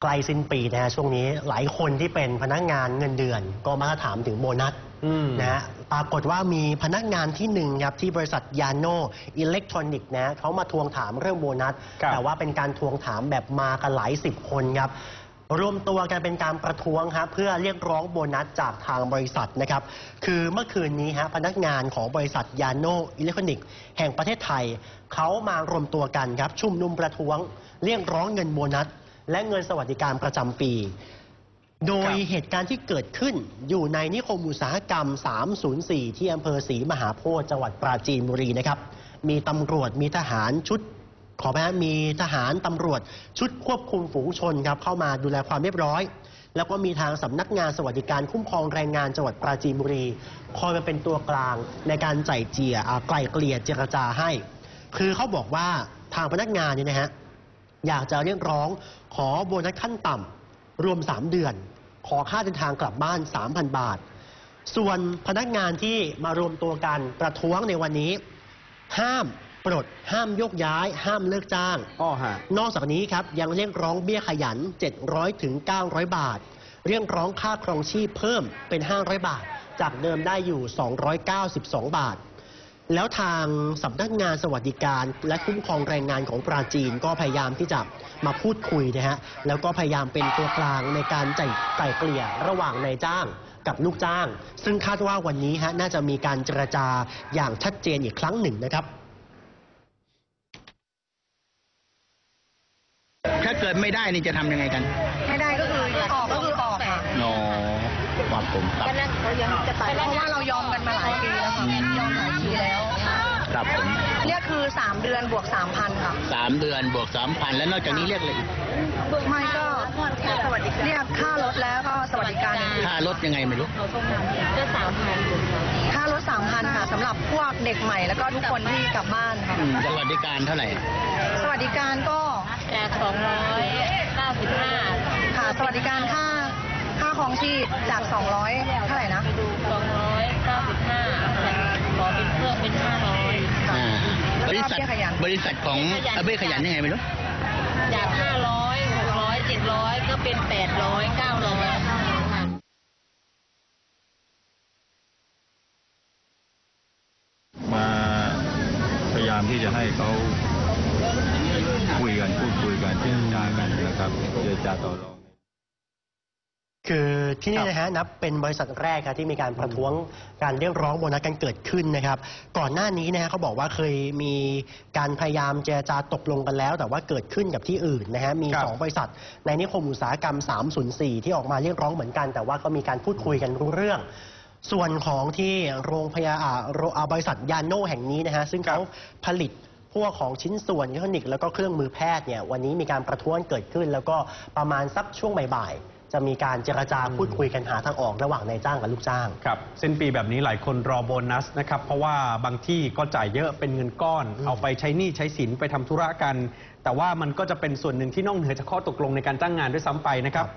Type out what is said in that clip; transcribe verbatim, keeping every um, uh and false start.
ใกล้สิ้นปีนะฮะช่วงนี้หลายคนที่เป็นพนักงานเงินเดือนก็มาถามถึงโบนัสนะฮะปรากฏว่ามีพนักงานที่หนึ่งครับที่บริษัทยาโนอิเล็กทรอนิกส์นะเขามาทวงถามเรื่องโบนัสแต่ว่าเป็นการทวงถามแบบมากันหลายสิบคนครับรวมตัวกันเป็นการประท้วงครับเพื่อเรียกร้องโบนัสจากทางบริษัทนะครับคือเมื่อคืนนี้ฮะพนักงานของบริษัทยาโนอิเล็กทรอนิกส์แห่งประเทศไทยเขามารวมตัวกันครับชุมนุมประท้วงเรียกร้องเงินโบนัสและเงินสวัสดิการประจำปีโดยเหตุการณ์ที่เกิดขึ้นอยู่ในนิคมอุตสาหกรรมสามศูนย์สี่ที่อำเภอศรีมหาโพธิ์จังหวัดปราจีนบุรีนะครับมีตำรวจมีทหารชุดขอไปนะมีทหารตำรวจชุดควบคุมฝูงชนครับเข้ามาดูแลความเรียบร้อยแล้วก็มีทางสำนักงานสวัสดิการคุ้มครองแรงงานจังหวัดปราจีนบุรีคอยมาเป็นตัวกลางในการไจ่เจี่ยไกล่เกลี่ยเจรจาให้คือเขาบอกว่าทางพนักงานเนี่ยนะฮะอยากจะเรียกร้องขอโบนัสขั้นต่ำรวมสามเดือนขอค่าเดินทางกลับบ้าน สามพัน บาทส่วนพนักงานที่มารวมตัวกันประท้วงในวันนี้ห้ามปลดห้ามยกย้ายห้ามเลิกจ้างอ๋อฮะนอกจากนี้ครับยังเรียกร้องเบี้ยขยันเจ็ดร้อยถึงเก้าร้อยบาทเรียกร้องค่าครองชีพเพิ่มเป็นห้าร้อยบาทจากเดิมได้อยู่สองร้อยเก้าสิบสองบาทแล้วทางสำนักงานสวัสดิการและคุ้มครองแรงงานของปราจีนก็พยายามที่จะมาพูดคุยนะฮะแล้วก็พยายามเป็นตัวกลางในการไกล่เกลี่ยระหว่างนายจ้างกับลูกจ้างซึ่งคาดว่าวันนี้ฮะน่าจะมีการเจรจาอย่างชัดเจนอีกครั้งหนึ่งนะครับถ้าเกิดไม่ได้นี่จะทำยังไงกันไม่ได้ก็คือออกก็คือออกค่ะโนความผมครับเรายังจะตัดเพราะว่าเรายอมกันมาหลายปีแล้วค่ะยอมหลายปีแล้วครับผมเนี่ยคือสามเดือนบวกสามพันค่ะสามเดือนบวกสามพันแล้วนอกจากนี้เรียกอะไรอีกไม่ก็สวัสดิเรียกค่ารถแล้วก็สวัสดิการค่ารถยังไงไม่รู้ก็สามพันค่ารถสามพันค่ะสำหรับพวกเด็กใหม่แล้วก็ทุกคนที่กลับบ้านค่ะสวัสดิการเท่าไหร่สวัสดิการก็จากสองร้อยเก้าสิบห้าค่ะสวัสดิการค่าค่าครองชีพจากสองร้อยเท่าไหร่นะสองร้อยเก้าสิบห้าขอเป็นเพิ่มเป็นห้าร้อยบริษัทบริษัทของเบี้ยขยันยังไงไม่รู้จากห้าร้อยหกร้อยเจ็ดร้อยก็เป็นแปดร้อยเก้าร้อยมาพยายามที่จะให้เขาคุยกันพูดคุยกันเจรจากันนะครับเจรจาต่อรองคือที่นี่นะฮะนับเป็นบริษัทแรกครับที่มีการประท้วงการเรียกร้องโบนัสกันเกิดขึ้นนะครับก่อนหน้านี้นะฮะเขาบอกว่าเคยมีการพยายามเจรจาตกลงกันแล้วแต่ว่าเกิดขึ้นกับที่อื่นนะฮะมีสองบริษัทในนิคมอุตสาหกรรมสามศูนย์สี่ที่ออกมาเรียกร้องเหมือนกันแต่ว่าก็มีการพูดคุยกันรู้เรื่องส่วนของที่โรงพยาบาลบริษัทยาโน่แห่งนี้นะฮะซึ่งเขาผลิตพวกของชิ้นส่วนอิเล็กทรอนิกส์แล้วก็เครื่องมือแพทย์เนี่ยวันนี้มีการประท้วงเกิดขึ้นแล้วก็ประมาณสักช่วงบ่ายๆจะมีการเจรจาพูดคุยกันหาทางออกระหว่างนายจ้างกับลูกจ้างครับสิ้นปีแบบนี้หลายคนรอโบนัสนะครับเพราะว่าบางที่ก็จ่ายเยอะเป็นเงินก้อนเอาไปใช้หนี้ใช้สินไปทำธุระกันแต่ว่ามันก็จะเป็นส่วนหนึ่งที่นอกเหนือจากข้อตกลงในการจ้างงานด้วยซ้ำไปนะครับ